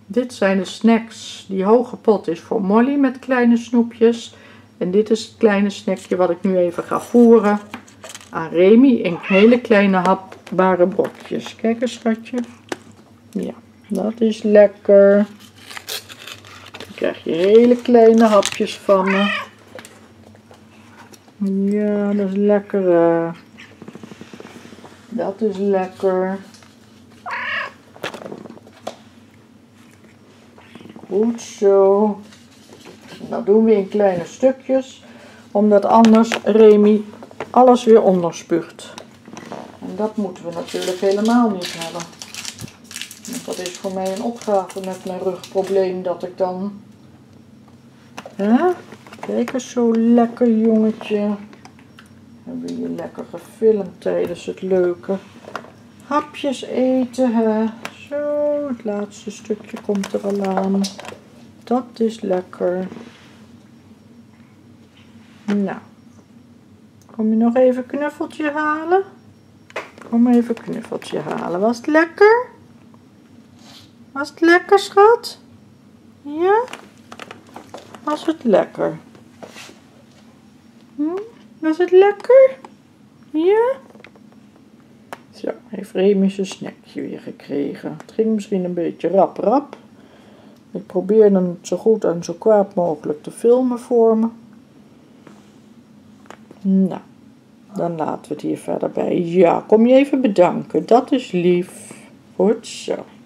Dit zijn de snacks. Die hoge pot is voor Molly met kleine snoepjes. En dit is het kleine snackje wat ik nu even ga voeren aan Remy in hele kleine hapbare brokjes. Kijk eens, schatje. Ja, dat is lekker. Dan krijg je hele kleine hapjes van me. Ja, dat is lekker. Dat is lekker. Goed zo. Dat doen we in kleine stukjes, omdat anders Remy alles weer onderspuugt. En dat moeten we natuurlijk helemaal niet hebben. Want dat is voor mij een opgave met mijn rugprobleem, dat ik dan... Hè? Kijk eens, zo lekker jongetje. Hebben we je lekker gefilmd tijdens het leuke hapjes eten, hè? Zo, het laatste stukje komt er al aan. Dat is lekker. Nou, kom je nog even een knuffeltje halen? Kom even een knuffeltje halen. Was het lekker? Was het lekker, schat? Ja? Was het lekker? Was het lekker? Ja? Zo, heeft Remy zijn snackje weer gekregen. Het ging misschien een beetje rap. Ik probeerde het zo goed en zo kwaad mogelijk te filmen voor me. Nou, dan laten we het hier verder bij. Ja, kom je even bedanken. Dat is lief. Goed zo.